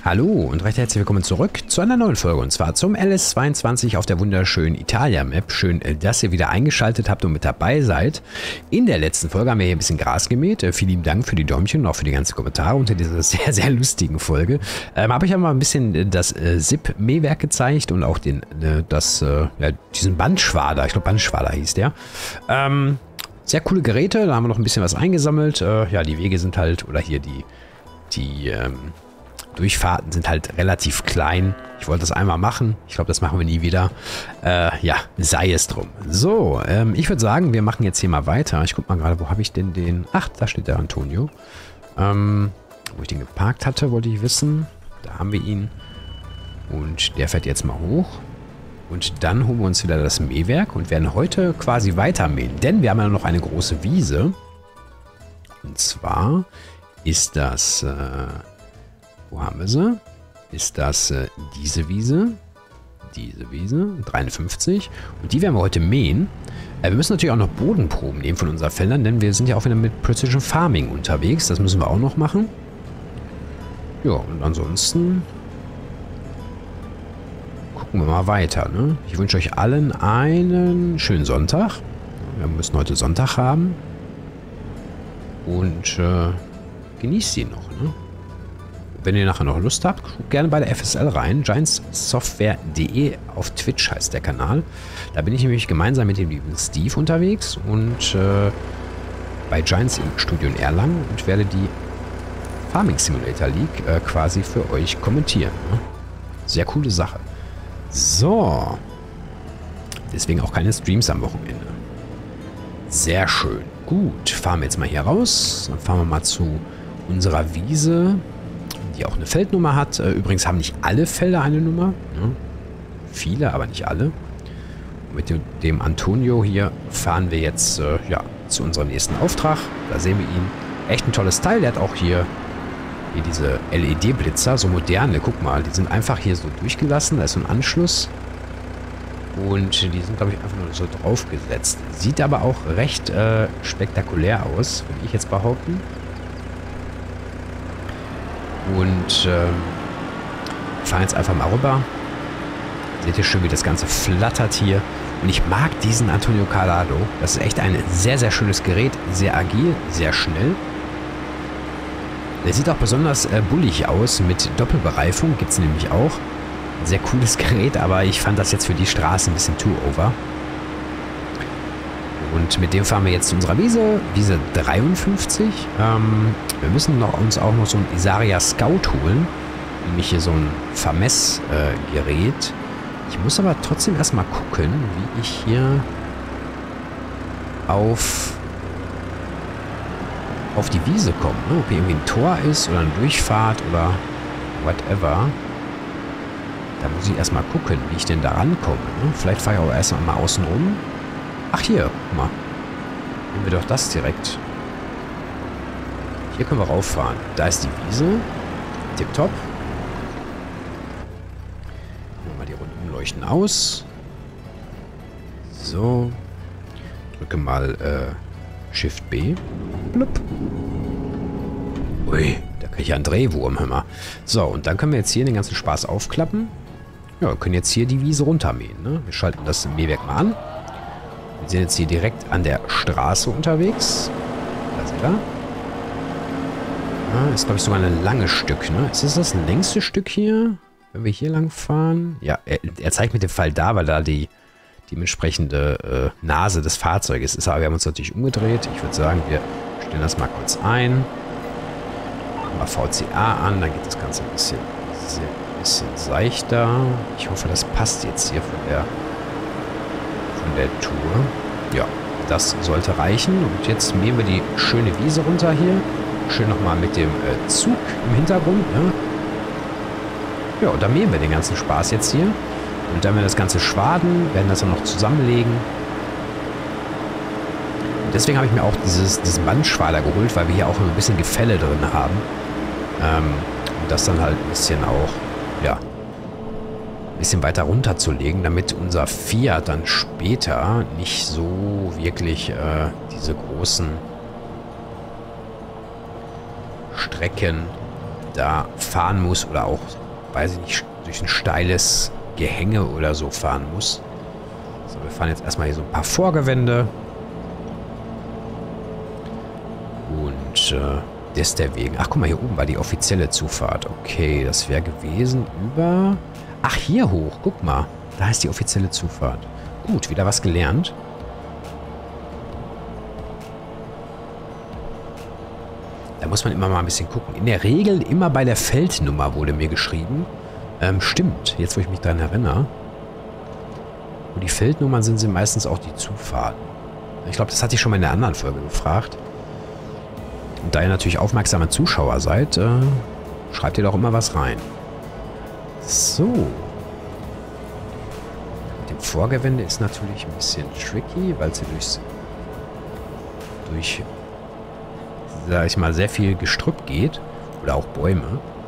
Hallo und recht herzlich willkommen zurück zu einer neuen Folge und zwar zum LS22 auf der wunderschönen Italia-Map. Schön, dass ihr wieder eingeschaltet habt und mit dabei seid. In der letzten Folge haben wir hier ein bisschen Gras gemäht. Vielen lieben Dank für die Däumchen und auch für die ganzen Kommentare unter dieser sehr, sehr lustigen Folge. Habe ich aber mal ein bisschen das SIP-Mähwerk gezeigt und auch diesen Bandschwader. Ich glaube, Bandschwader hieß der. Sehr coole Geräte, da haben wir noch ein bisschen was eingesammelt. Ja, die Wege sind halt, oder hier die Durchfahrten sind halt relativ klein. Ich wollte das einmal machen. Ich glaube, das machen wir nie wieder. Ja, sei es drum. So, ich würde sagen, wir machen jetzt hier mal weiter. Ich gucke mal gerade, wo habe ich denn den... Ach, da steht der Antonio. Wo ich den geparkt hatte, wollte ich wissen. Da haben wir ihn. Und der fährt jetzt mal hoch. Und dann holen wir uns wieder das Mähwerk und werden heute quasi weitermähen. Denn wir haben ja noch eine große Wiese. Und zwar ist das... wo haben wir sie? Ist das diese Wiese? Diese Wiese, 53. Und die werden wir heute mähen. Wir müssen natürlich auch noch Bodenproben nehmen von unseren Feldern, denn wir sind ja auch wieder mit Precision Farming unterwegs. Das müssen wir auch noch machen. Ja, und ansonsten gucken wir mal weiter, ne? Ich wünsche euch allen einen schönen Sonntag. Wir müssen heute Sonntag haben. Und genießt ihn noch, ne? Wenn ihr nachher noch Lust habt, guckt gerne bei der FSL rein. giantssoftware.de auf Twitch heißt der Kanal. Da bin ich nämlich gemeinsam mit dem lieben Steve unterwegs und bei Giants im Studio in Erlangen und werde die Farming Simulator League quasi für euch kommentieren. Ne? Sehr coole Sache. So. Deswegen auch keine Streams am Wochenende. Sehr schön. Gut, fahren wir jetzt mal hier raus. Dann fahren wir mal zu unserer Wiese, die auch eine Feldnummer hat. Übrigens haben nicht alle Felder eine Nummer. Ne? Viele, aber nicht alle. Und mit dem Antonio hier fahren wir jetzt ja, zu unserem nächsten Auftrag. Da sehen wir ihn. Echt ein tolles Teil. Der hat auch hier diese LED-Blitzer, so moderne. Guck mal, die sind einfach hier so durchgelassen. Da ist so ein Anschluss. Und die sind, glaube ich, einfach nur so draufgesetzt. Sieht aber auch recht spektakulär aus, würde ich jetzt behaupten. Und fahren jetzt einfach mal rüber. Seht ihr schön, wie das Ganze flattert hier. Und ich mag diesen Antonio Calado. Das ist echt ein sehr, sehr schönes Gerät. Sehr agil, sehr schnell. Der sieht auch besonders bullig aus. Mit Doppelbereifung gibt es nämlich auch. Ein sehr cooles Gerät, aber ich fand das jetzt für die Straße ein bisschen too over. Und mit dem fahren wir jetzt zu unserer Wiese, Wiese 53. Wir müssen uns auch noch so ein Isaria Scout holen. Nämlich hier so ein Vermessgerät. Ich muss aber trotzdem erstmal gucken, wie ich hier auf die Wiese komme. Ne? Ob hier irgendwie ein Tor ist oder eine Durchfahrt oder whatever. Da muss ich erstmal gucken, wie ich denn da rankomme. Ne? Vielleicht fahre ich auch erstmal mal außen rum. Ach hier, guck mal. Nehmen wir doch das direkt. Hier können wir rauffahren. Da ist die Wiese. Tipptopp. Nehmen wir mal die Runden leuchten aus. So. Drücke mal Shift B. Blub. Ui, da kriege ich einen Drehwurm, hör mal. So, und dann können wir jetzt hier den ganzen Spaß aufklappen. Ja, wir können jetzt hier die Wiese runtermähen. Ne? Wir schalten das Mähwerk mal an. Wir sind jetzt hier direkt an der Straße unterwegs. Da sind wir. Ja, ist, glaube ich, sogar ein langes Stück. Ne? Ist das längste Stück hier? Wenn wir hier lang fahren? Ja, er zeigt mit dem Fall da, weil da die dementsprechende Nase des Fahrzeuges ist. Aber wir haben uns natürlich umgedreht. Ich würde sagen, wir stellen das mal kurz ein. Machen wir VCA an. Dann geht das Ganze ein bisschen seichter. Ich hoffe, das passt jetzt hier von der Tour. Ja, das sollte reichen. Und jetzt mähen wir die schöne Wiese runter hier. Schön nochmal mit dem Zug im Hintergrund. Ne? Ja, und dann mähen wir den ganzen Spaß jetzt hier. Und dann werden wir das Ganze schwaden, werden das dann noch zusammenlegen. Und deswegen habe ich mir auch diesen Bandschwader geholt, weil wir hier auch ein bisschen Gefälle drin haben. Und das dann halt ein bisschen auch, ja, ein bisschen weiter runterzulegen, damit unser Fiat dann später nicht so wirklich diese großen Strecken da fahren muss oder auch, weiß ich nicht, durch ein steiles Gehänge oder so fahren muss. So, wir fahren jetzt erstmal hier so ein paar Vorgewände. Und deswegen. Ach, guck mal, hier oben war die offizielle Zufahrt. Okay, das wäre gewesen über... Ach, hier hoch. Guck mal. Da ist die offizielle Zufahrt. Gut, wieder was gelernt. Da muss man immer mal ein bisschen gucken. In der Regel immer bei der Feldnummer wurde mir geschrieben. Stimmt, jetzt wo ich mich daran erinnere. Und die Feldnummern sind meistens auch die Zufahrten. Ich glaube, das hatte ich schon mal in der anderen Folge gefragt. Und da ihr natürlich aufmerksame Zuschauer seid, schreibt ihr doch immer was rein. So. Mit dem Vorgewände ist natürlich ein bisschen tricky, weil es hier durch, sag ich mal, sehr viel Gestrüpp geht. Oder auch Bäume.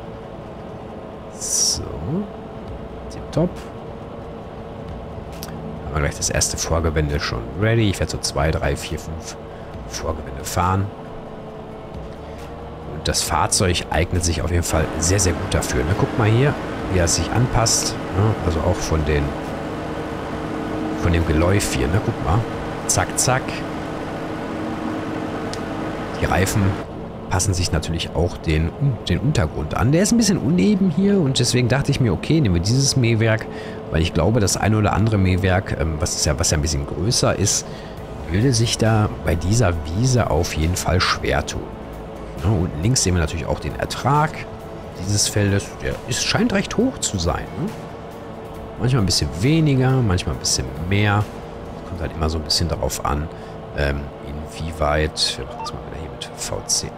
So. Tipptopp. Haben wir gleich das erste Vorgewände schon ready. Ich werde so 2, 3, 4, 5 Vorgewände fahren. Das Fahrzeug eignet sich auf jeden Fall sehr, sehr gut dafür. Ne? Guck mal hier, wie er sich anpasst. Ne? Also auch von dem Geläuf hier. Ne? Guck mal. Zack, zack. Die Reifen passen sich natürlich auch den Untergrund an. Der ist ein bisschen uneben hier und deswegen dachte ich mir, okay, nehmen wir dieses Mähwerk, weil ich glaube, das eine oder andere Mähwerk, was ja ein bisschen größer ist, würde sich da bei dieser Wiese auf jeden Fall schwer tun. Ja, unten links sehen wir natürlich auch den Ertrag dieses Feldes. Der scheint recht hoch zu sein. Ne? Manchmal ein bisschen weniger, manchmal ein bisschen mehr. Kommt halt immer so ein bisschen darauf an, inwieweit, wir machen das mal wieder hier mit VC.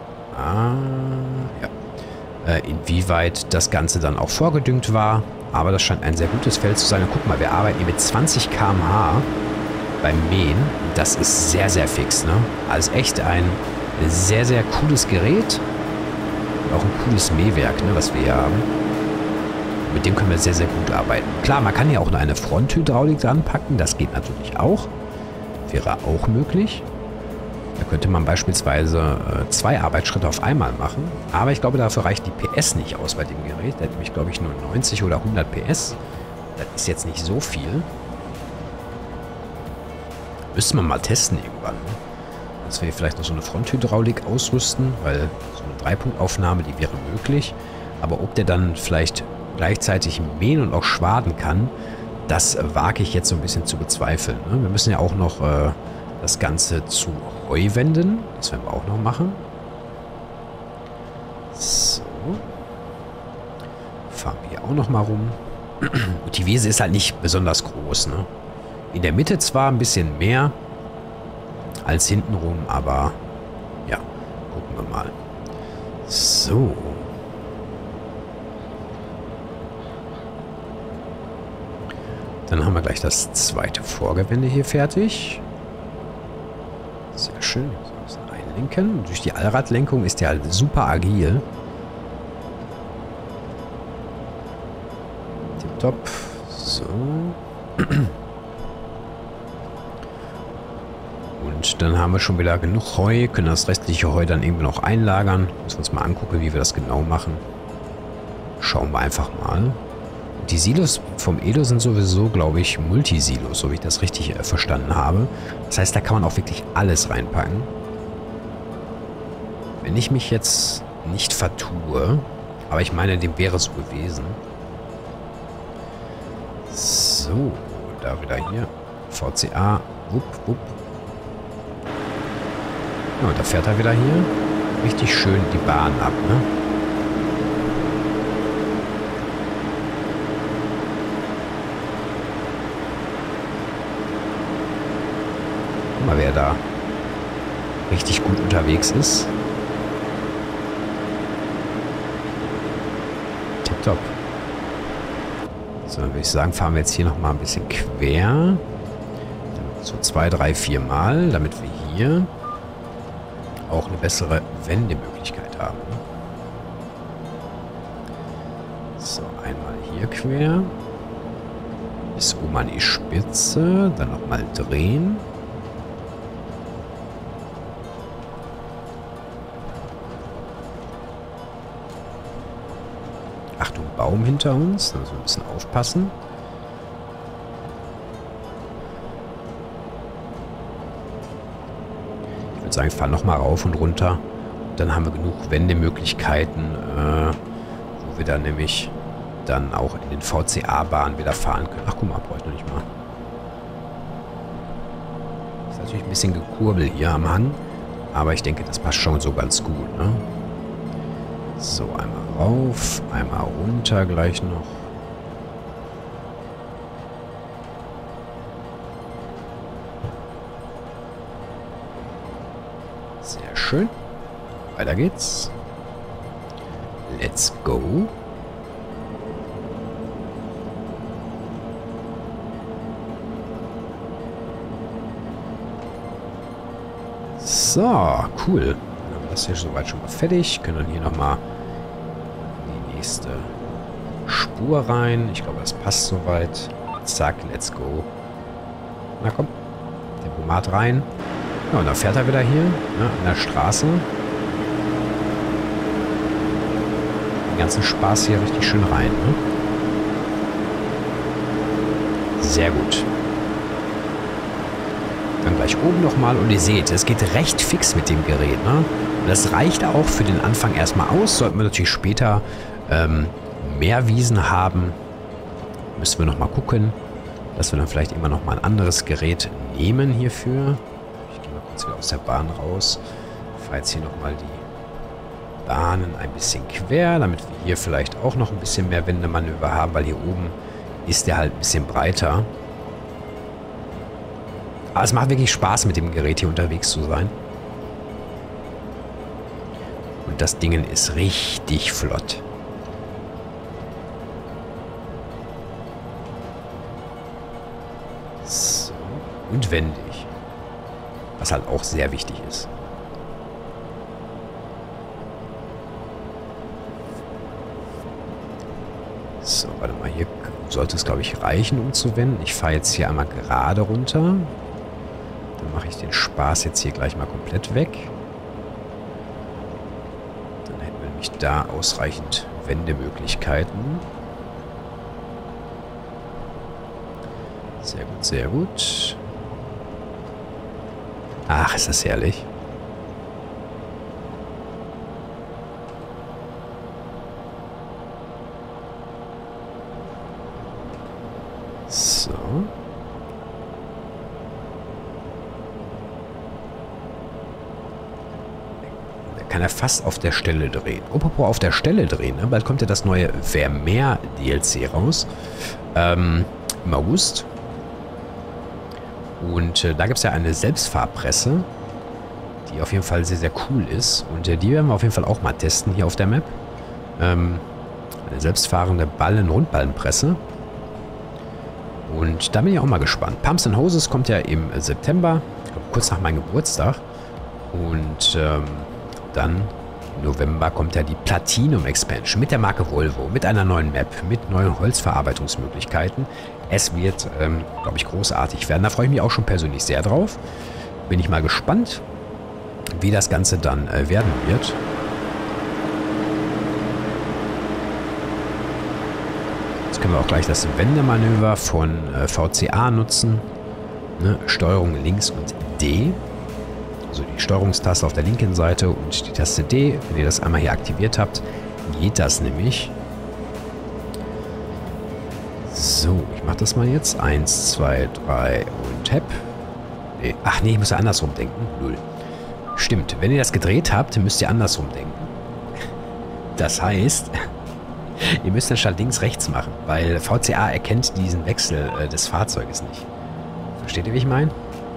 Inwieweit das Ganze dann auch vorgedüngt war. Aber das scheint ein sehr gutes Feld zu sein. Und guck mal, wir arbeiten hier mit 20 km/h beim Mähen. Das ist sehr, sehr fix. Ne? Also echt ein sehr, sehr cooles Gerät. Und auch ein cooles Mähwerk, ne, was wir hier haben. Mit dem können wir sehr, sehr gut arbeiten. Klar, man kann ja auch eine Fronthydraulik dran packen. Das geht natürlich auch. Wäre auch möglich. Da könnte man beispielsweise 2 Arbeitsschritte auf einmal machen. Aber ich glaube, dafür reicht die PS nicht aus bei dem Gerät. Der hat nämlich, glaube ich, nur 90 oder 100 PS. Das ist jetzt nicht so viel. Müsste man mal testen irgendwann. Ne? Dass wir vielleicht noch so eine Fronthydraulik ausrüsten, weil so eine 3-Punkt-Aufnahme, die wäre möglich. Aber ob der dann vielleicht gleichzeitig mähen und auch schwaden kann, das wage ich jetzt so ein bisschen zu bezweifeln. Ne? Wir müssen ja auch noch das Ganze zu Heu wenden. Das werden wir auch noch machen. So. Fahren wir hier auch noch mal rum. Und die Wiese ist halt nicht besonders groß. Ne? In der Mitte zwar ein bisschen mehr als hintenrum, aber ja, gucken wir mal. So. Dann haben wir gleich das zweite Vorgewände hier fertig. Sehr schön. So ein bisschen einlenken. Durch die Allradlenkung ist der halt super agil. Tipptopp. So. Und dann haben wir schon wieder genug Heu, können das restliche Heu dann irgendwie noch einlagern. Müssen wir uns mal angucken, wie wir das genau machen. Schauen wir einfach mal. Die Silos vom Edo sind sowieso, glaube ich, Multisilos, so wie ich das richtig verstanden habe. Das heißt, da kann man auch wirklich alles reinpacken. Wenn ich mich jetzt nicht vertue, aber ich meine, dem wäre es gewesen. So, da wieder hier. VCA, wupp, wupp. Ja, und da fährt er wieder hier richtig schön die Bahn ab, ne? Guck mal, wer da richtig gut unterwegs ist. Tipptopp. So, dann würde ich sagen, fahren wir jetzt hier nochmal ein bisschen quer. So 2, 3, 4 Mal, damit wir hier auch eine bessere Wendemöglichkeit haben. So, einmal hier quer. Bis oben an die Spitze. Dann nochmal drehen. Achtung, Baum hinter uns. Da müssen wir ein bisschen aufpassen. Ich würde sagen, ich fahre nochmal rauf und runter. Dann haben wir genug Wendemöglichkeiten, wo wir dann nämlich dann auch in den VCA-Bahnen wieder fahren können. Ach, guck mal, brauche ich noch nicht mal. Ist natürlich ein bisschen gekurbel hier am Hang. Aber ich denke, das passt schon so ganz gut, ne? So, einmal rauf, einmal runter gleich noch. Sehr schön. Weiter geht's. Let's go. So, cool. Dann haben wir das hier soweit schon mal fertig. Können dann hier nochmal in die nächste Spur rein. Ich glaube, das passt soweit. Zack, let's go. Na komm. Tempomat rein. Ja, und dann fährt er wieder hier, ne, an der Straße. Den ganzen Spaß hier richtig schön rein, ne? Sehr gut. Dann gleich oben nochmal und ihr seht, es geht recht fix mit dem Gerät, ne? Und das reicht auch für den Anfang erstmal aus. Sollten wir natürlich später mehr Wiesen haben, müssen wir nochmal gucken, dass wir dann vielleicht immer nochmal ein anderes Gerät nehmen hierfür. Ich gehe mal kurz wieder aus der Bahn raus. Fahre jetzt hier nochmal die Bahnen ein bisschen quer, damit wir hier vielleicht auch noch ein bisschen mehr Wendemanöver haben, weil hier oben ist der halt ein bisschen breiter. Aber es macht wirklich Spaß, mit dem Gerät hier unterwegs zu sein. Und das Ding ist richtig flott. So. Und wendig. Was halt auch sehr wichtig ist. So, warte mal, hier sollte es, glaube ich, reichen, um zu wenden. Ich fahre jetzt hier einmal gerade runter. Dann mache ich den Spaß jetzt hier gleich mal komplett weg. Dann hätten wir nämlich da ausreichend Wendemöglichkeiten. Sehr gut, sehr gut. Ach, ist das herrlich. So. Da kann er fast auf der Stelle drehen. Apropos auf der Stelle drehen, ne? Bald kommt ja das neue Vermeer DLC raus. Im August. Und da gibt es ja eine Selbstfahrpresse, die auf jeden Fall sehr, sehr cool ist. Und die werden wir auf jeden Fall auch mal testen hier auf der Map. Eine selbstfahrende Rundballenpresse. Und da bin ich auch mal gespannt. Pumps and Hoses kommt ja im September, ich glaube, kurz nach meinem Geburtstag. Und dann im November kommt ja die Platinum Expansion mit der Marke Volvo, mit einer neuen Map, mit neuen Holzverarbeitungsmöglichkeiten. Es wird, glaube ich, großartig werden. Da freue ich mich auch schon persönlich sehr drauf. Bin ich mal gespannt, wie das Ganze dann werden wird. Jetzt können wir auch gleich das Wendemanöver von VCA nutzen. Ne? Steuerung links und D. Also die Steuerungstaste auf der linken Seite und die Taste D. Wenn ihr das einmal hier aktiviert habt, geht das nämlich. So, ich mache das mal jetzt. 1, 2, 3 und hepp. Nee. Ach nee, ich muss ja andersrum denken. 0. Stimmt, wenn ihr das gedreht habt, müsst ihr andersrum denken. Das heißt, ihr müsst dann statt links rechts machen, weil VCA erkennt diesen Wechsel des Fahrzeuges nicht. Versteht ihr, wie ich meine?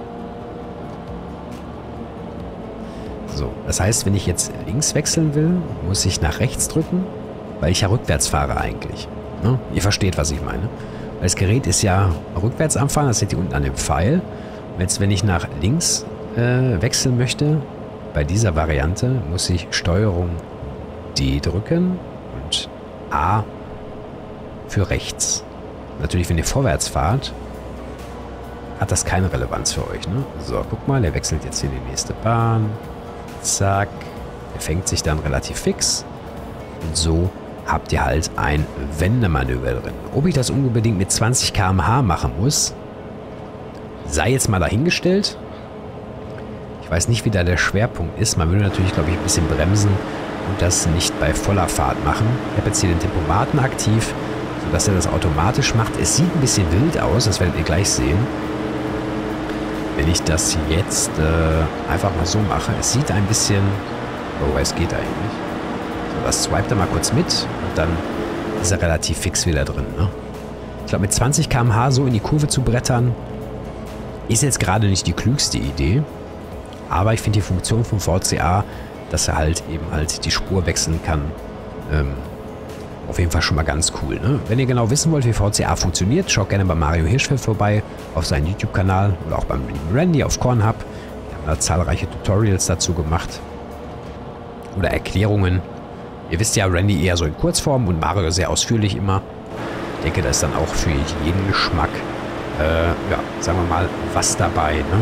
So, das heißt, wenn ich jetzt links wechseln will, muss ich nach rechts drücken, weil ich ja rückwärts fahre eigentlich. Ne? Ihr versteht, was ich meine. Weil das Gerät ist ja rückwärts am Fahren, das seht ihr unten an dem Pfeil. Und jetzt, wenn ich nach links wechseln möchte, bei dieser Variante muss ich Steuerung D drücken und A für rechts. Natürlich, wenn ihr vorwärts fahrt, hat das keine Relevanz für euch. Ne? So, guck mal, er wechselt jetzt hier in die nächste Bahn. Zack. Er fängt sich dann relativ fix. Und so habt ihr halt ein Wendemanöver drin. Ob ich das unbedingt mit 20 km/h machen muss, sei jetzt mal dahingestellt. Ich weiß nicht, wie da der Schwerpunkt ist. Man würde natürlich, glaube ich, ein bisschen bremsen und das nicht bei voller Fahrt machen. Ich habe jetzt hier den Tempomaten aktiv, sodass er das automatisch macht. Es sieht ein bisschen wild aus, das werdet ihr gleich sehen. Wenn ich das jetzt einfach mal so mache. Es sieht ein bisschen... Oh, es geht eigentlich. So, das swipet er mal kurz mit und dann ist er relativ fix wieder drin. Ne? Ich glaube, mit 20 km/h so in die Kurve zu brettern, ist jetzt gerade nicht die klügste Idee. Aber ich finde die Funktion vom VCA, dass er halt eben halt die Spur wechseln kann, auf jeden Fall schon mal ganz cool. Ne? Wenn ihr genau wissen wollt, wie VCA funktioniert, schaut gerne bei Mario Hirschfeld vorbei auf seinem YouTube-Kanal oder auch beim Randy auf Kornhub. Wir haben da zahlreiche Tutorials dazu gemacht oder Erklärungen. Ihr wisst ja, Randy eher so in Kurzform und Mario sehr ausführlich immer. Ich denke, da ist dann auch für jeden Geschmack, ja, sagen wir mal, was dabei. Ne?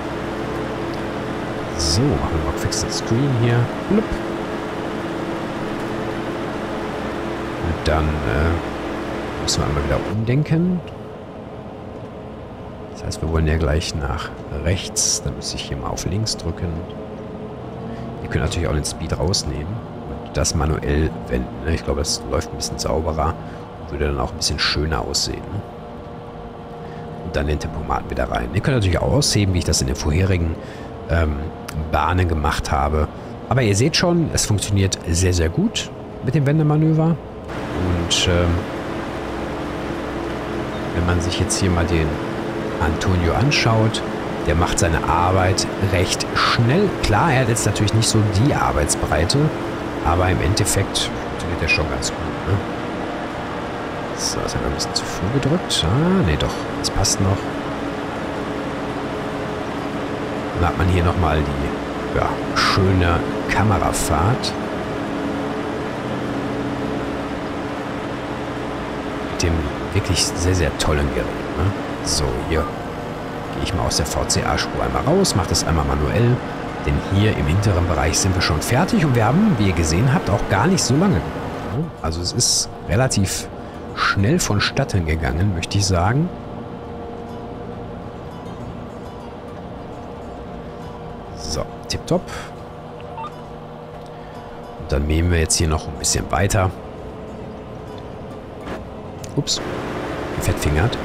So, machen wir mal fix den Screen hier. Blub. Und dann müssen wir einmal wieder umdenken. Das heißt, wir wollen ja gleich nach rechts. Dann muss ich hier mal auf links drücken. Ihr könnt natürlich auch den Speed rausnehmen und das manuell wenden. Ne? Ich glaube, das läuft ein bisschen sauberer und würde dann auch ein bisschen schöner aussehen. Ne? Und dann den Tempomaten wieder rein. Ihr könnt natürlich auch ausheben, wie ich das in den vorherigen Bahnen gemacht habe. Aber ihr seht schon, es funktioniert sehr, sehr gut mit dem Wendemanöver. Und wenn man sich jetzt hier mal den Antonio anschaut, der macht seine Arbeit recht schnell. Klar, er hat jetzt natürlich nicht so die Arbeitsbreite, aber im Endeffekt funktioniert er schon ganz gut. Ne? So, das haben wir ein bisschen zu früh gedrückt. Ah, nee, doch, das passt noch. Dann hat man hier nochmal die schöne Kamerafahrt. Mit dem wirklich sehr, sehr tollen Gerät. Ne? So, hier gehe ich mal aus der VCA-Spur einmal raus, mache das einmal manuell. Denn hier im hinteren Bereich sind wir schon fertig und wir haben, wie ihr gesehen habt, auch gar nicht so lange gebraucht. Ne? Also es ist relativ schnell vonstatten gegangen, möchte ich sagen. So, tipptopp. Und dann mähen wir jetzt hier noch ein bisschen weiter. Ups, fettfingert.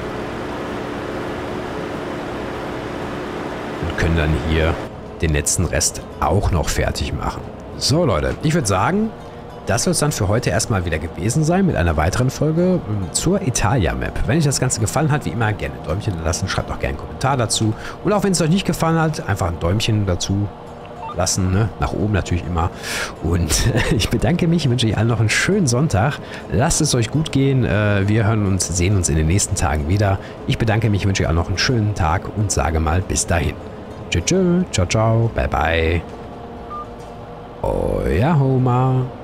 Und können dann hier den letzten Rest auch noch fertig machen. So Leute, ich würde sagen, das soll es dann für heute erstmal wieder gewesen sein mit einer weiteren Folge zur Italia-Map. Wenn euch das Ganze gefallen hat, wie immer, gerne ein Däumchen lassen, schreibt auch gerne einen Kommentar dazu. Und auch wenn es euch nicht gefallen hat, einfach ein Däumchen dazu lassen, ne? Nach oben natürlich immer. Und ich bedanke mich, wünsche euch allen noch einen schönen Sonntag. Lasst es euch gut gehen. Wir hören uns, sehen uns in den nächsten Tagen wieder. Ich bedanke mich, wünsche euch allen noch einen schönen Tag und sage mal bis dahin. Tschüss, ciao, ciao, bye, bye. Euer Homer.